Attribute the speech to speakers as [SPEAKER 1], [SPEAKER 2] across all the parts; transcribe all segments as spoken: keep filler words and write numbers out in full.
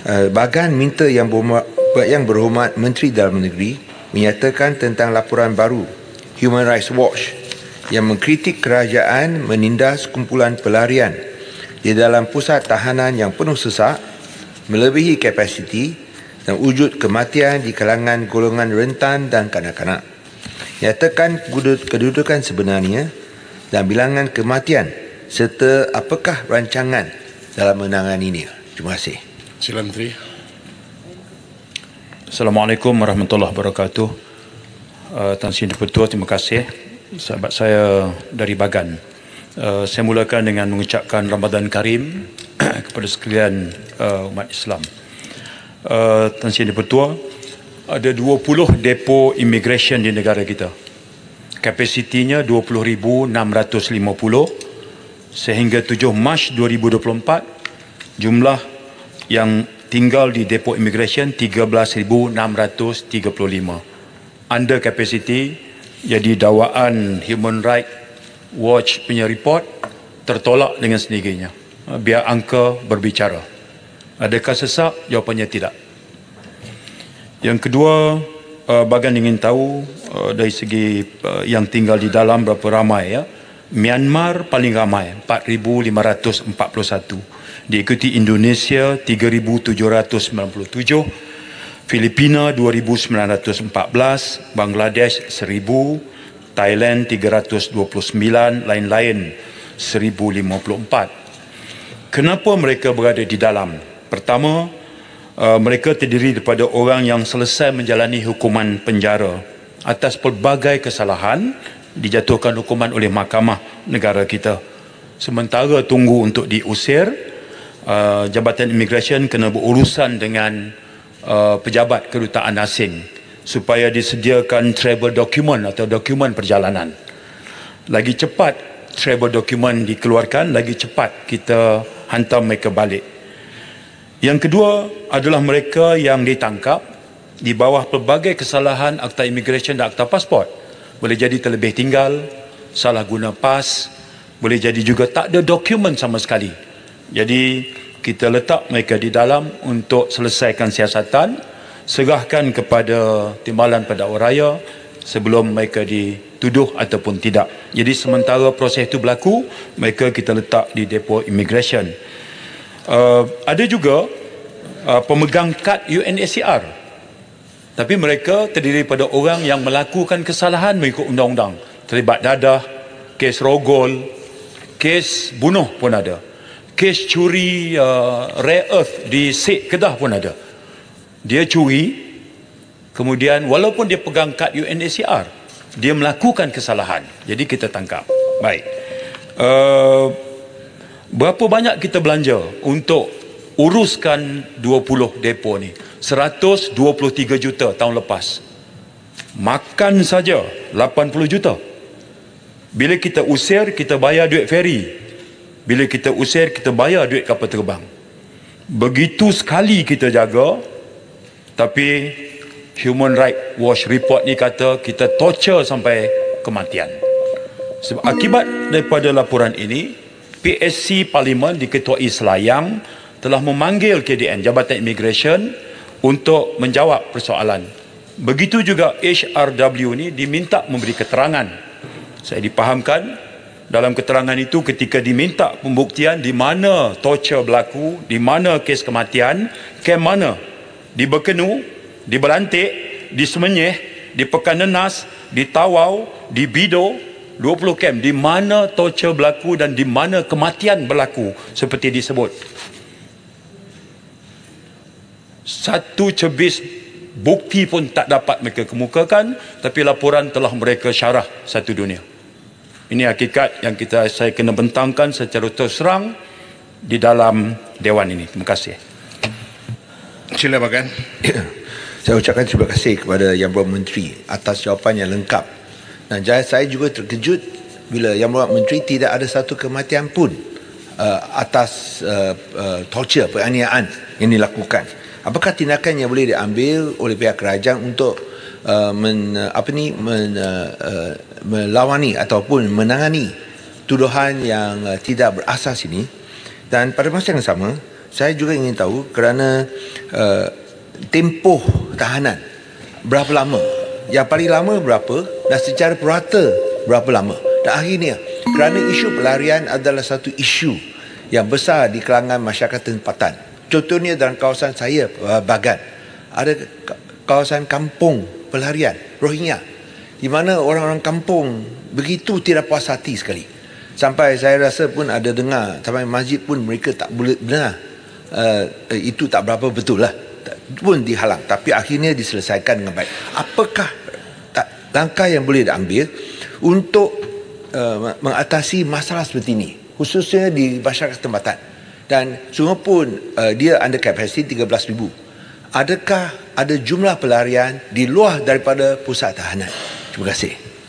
[SPEAKER 1] Uh, Bagan minta yang berhormat, yang berhormat Menteri Dalam Negeri menyatakan tentang laporan baru Human Rights Watch yang mengkritik kerajaan menindas kumpulan pelarian di dalam pusat tahanan yang penuh sesak, melebihi kapasiti dan wujud kematian di kalangan golongan rentan dan kanak-kanak. Nyatakan kedudukan sebenarnya dan bilangan kematian serta apakah rancangan dalam menanganinya. Terima kasih.
[SPEAKER 2] Sila Menteri.
[SPEAKER 3] Assalamualaikum warahmatullahi wabarakatuh. Uh, Tan Sri Di-Pertua, terima kasih. Sahabat saya dari Bagan. Uh, saya mulakan dengan mengucapkan Ramadan Karim kepada sekalian uh, umat Islam. Uh, Tan Sri Di-Pertua, ada dua puluh depo immigration di negara kita. Kapasitinya dua puluh ribu enam ratus lima puluh sehingga tujuh Mac dua ribu dua puluh empat jumlah yang tinggal di depo immigration tiga belas ribu enam ratus tiga puluh lima. Under capacity, jadi dakwaan Human Rights Watch punya report tertolak dengan sendirinya. Biar angka berbicara. Adakah sesak? Jawapannya tidak. Yang kedua, Bagan ingin tahu dari segi yang tinggal di dalam berapa ramai ya. Myanmar paling ramai, empat ribu lima ratus empat puluh satu. Diikuti Indonesia tiga ribu tujuh ratus sembilan puluh tujuh, Filipina dua ribu sembilan ratus empat belas, Bangladesh seribu, Thailand tiga ratus dua puluh sembilan, lain-lain seribu lima puluh empat. Kenapa mereka berada di dalam? Pertama, uh, mereka terdiri daripada orang yang selesai menjalani hukuman penjara atas pelbagai kesalahan, dijatuhkan hukuman oleh mahkamah negara kita. Sementara tunggu untuk diusir, Uh, Jabatan Imigresen kena berurusan dengan uh, pejabat kedutaan asing supaya disediakan travel document atau dokumen perjalanan. Lagi cepat travel document dikeluarkan, lagi cepat kita hantar mereka balik. Yang kedua adalah mereka yang ditangkap di bawah pelbagai kesalahan Akta Imigresen dan Akta Pasport. Boleh jadi terlebih tinggal, salah guna pas, boleh jadi juga tak ada dokumen sama sekali. Jadi kita letak mereka di dalam untuk selesaikan siasatan, serahkan kepada Timbalan Pendakwa Raya sebelum mereka dituduh ataupun tidak. Jadi sementara proses itu berlaku, mereka kita letak di depo immigration. Uh, ada juga uh, pemegang kad U N H C R. Tapi mereka terdiri daripada orang yang melakukan kesalahan mengikut undang-undang. Terlibat dadah, kes rogol, kes bunuh pun ada. Kes curi uh, rare earth di Sik Kedah pun ada. Dia curi, kemudian walaupun dia pegang kad U N H C R, dia melakukan kesalahan. Jadi kita tangkap. Baik. Uh, berapa banyak kita belanja untuk uruskan dua puluh depo ni? seratus dua puluh tiga juta tahun lepas. Makan saja lapan puluh juta. Bila kita usir, kita bayar duit feri. Bila kita usir, kita bayar duit kapal terbang. Begitu sekali kita jaga, tapi Human Rights Watch report ni kata kita torture sampai kematian. Sebab akibat daripada laporan ini, P S C Parlimen diketuai Selayang telah memanggil K D N, Jabatan Imigresen, untuk menjawab persoalan. Begitu juga H R W ni diminta memberi keterangan. Saya dipahamkan dalam keterangan itu ketika diminta pembuktian di mana torture berlaku, di mana kes kematian, kem mana, di Berkenu, di Belantik, di Semenyih, di Pekan Nenas, di Tawau, di Bido, dua puluh kem, di mana torture berlaku dan di mana kematian berlaku seperti disebut. Satu cebis bukti pun tak dapat mereka kemukakan, tapi laporan telah mereka syarah satu dunia. Ini hakikat yang kita saya kena bentangkan secara terus terang di dalam Dewan ini. Terima kasih.
[SPEAKER 2] Sila Bagan.
[SPEAKER 1] Saya ucapkan terima kasih kepada Yang Berhormat Menteri atas jawapan yang lengkap. Dan saya juga terkejut bila Yang Berhormat Menteri tidak ada satu kematian pun uh, atas uh, uh, torture, penganiayaan yang dilakukan. Apakah tindakan yang boleh diambil oleh pihak kerajaan untuk uh, men, apa ni, men, uh, uh, melawani ataupun menangani tuduhan yang uh, tidak berasas ini? Dan pada masa yang sama, saya juga ingin tahu kerana uh, tempoh tahanan berapa lama, yang paling lama berapa, dan secara purata berapa lama. Dan akhirnya, kerana isu pelarian adalah satu isu yang besar di kalangan masyarakat tempatan. Contohnya dalam kawasan saya, Bagan, ada kawasan kampung pelarian Rohingya, di mana orang-orang kampung begitu tidak puas hati sekali. Sampai saya rasa pun ada dengar, sampai masjid pun mereka tak boleh dengar. Uh, itu tak berapa betul lah, pun dihalang, tapi akhirnya diselesaikan dengan baik. Apakah tak, langkah yang boleh diambil untuk uh, mengatasi masalah seperti ini, khususnya di masyarakat tempatan? Dan Sungai Pun uh, dia under capacity tiga belas ribu. Adakah ada jumlah pelarian di luar daripada pusat tahanan? Terima kasih.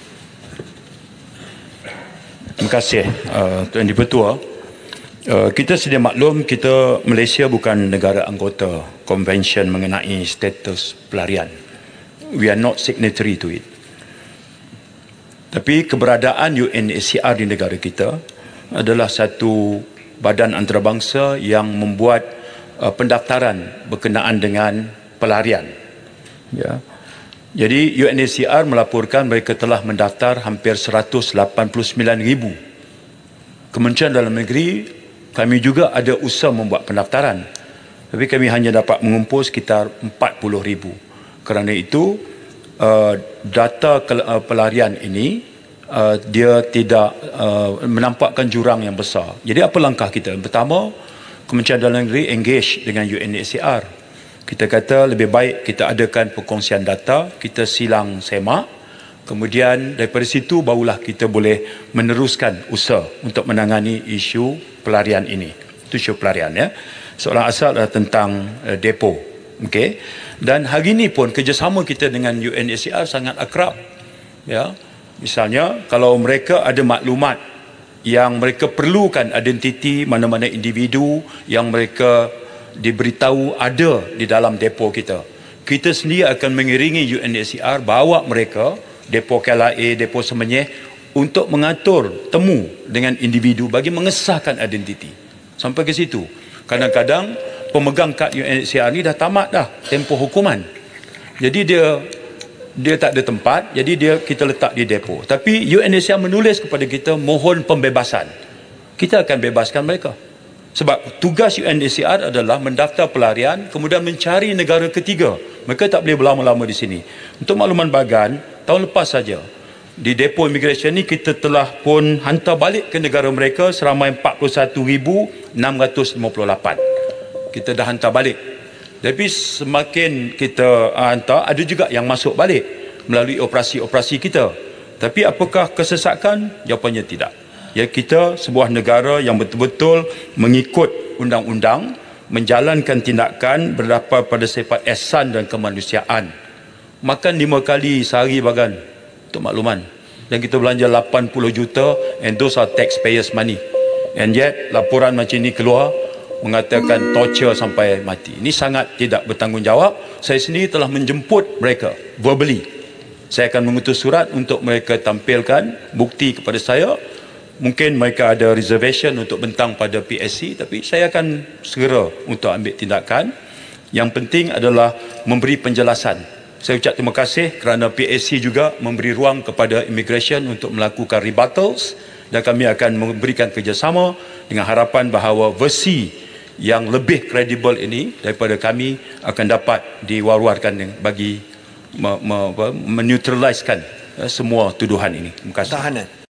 [SPEAKER 3] Terima kasih uh, Tuan Dipertua. Uh, kita sedia maklum, kita Malaysia bukan negara anggota konvensyen mengenai status pelarian. We are not signatory to it. Tapi keberadaan U N H C R di negara kita adalah satu badan antarabangsa yang membuat uh, pendaftaran berkenaan dengan pelarian. Ya. Jadi U N H C R melaporkan mereka telah mendaftar hampir seratus lapan puluh sembilan ribu. Kementerian Dalam Negeri, kami juga ada usaha membuat pendaftaran, tapi kami hanya dapat mengumpul sekitar empat puluh ribu. Kerana itu, uh, data uh, pelarian ini uh, dia tidak uh, menampakkan jurang yang besar. Jadi apa langkah kita? Pertama, Kementerian Dalam Negeri engage dengan U N H C R. Kita kata lebih baik kita adakan perkongsian data, kita silang semak, kemudian daripada situ barulah kita boleh meneruskan usaha untuk menangani isu pelarian ini. Itu isu pelarian, ya. Soalan asal adalah tentang uh, depo. Okey. Dan hari ini pun kerjasama kita dengan U N H C R sangat akrab. Ya. Misalnya kalau mereka ada maklumat yang mereka perlukan identiti mana-mana individu yang mereka diberitahu ada di dalam depo kita, kita sendiri akan mengiringi U N H C R bawa mereka depo K L A, depo Semenyih untuk mengatur temu dengan individu bagi mengesahkan identiti. Sampai ke situ. Kadang-kadang pemegang kad U N H C R ni dah tamat dah tempoh hukuman. Jadi dia dia tak ada tempat, jadi dia kita letak di depo. Tapi U N H C R menulis kepada kita mohon pembebasan. Kita akan bebaskan mereka. Sebab tugas U N H C R adalah mendaftar pelarian, kemudian mencari negara ketiga. Mereka tak boleh berlama-lama di sini. Untuk makluman Bagan, tahun lepas saja di depo immigration ni kita telah pun hantar balik ke negara mereka seramai empat puluh satu ribu enam ratus lima puluh lapan. Kita dah hantar balik. Tapi semakin kita hantar, ada juga yang masuk balik melalui operasi-operasi kita. Tapi apakah kesesakan? Jawapannya tidak. Ya, kita sebuah negara yang betul-betul mengikut undang-undang, menjalankan tindakan berdasar pada sifat ihsan dan kemanusiaan. Makan lima kali sehari Bagan, untuk makluman. Dan kita belanja lapan puluh juta, and those are taxpayers money. And yet, laporan macam ni keluar, mengatakan torture sampai mati. Ini sangat tidak bertanggungjawab. Saya sendiri telah menjemput mereka, verbally. Saya akan mengutus surat untuk mereka tampilkan bukti kepada saya. Mungkin mereka ada reservation untuk bentang pada P S C, tapi saya akan segera untuk ambil tindakan. Yang penting adalah memberi penjelasan. Saya ucap terima kasih kerana P S C juga memberi ruang kepada immigration untuk melakukan rebuttals, dan kami akan memberikan kerjasama dengan harapan bahawa versi yang lebih kredibel ini daripada kami akan dapat diwar-warkan bagi meneutraliskan semua tuduhan ini. Terima kasih.
[SPEAKER 1] Tahanan.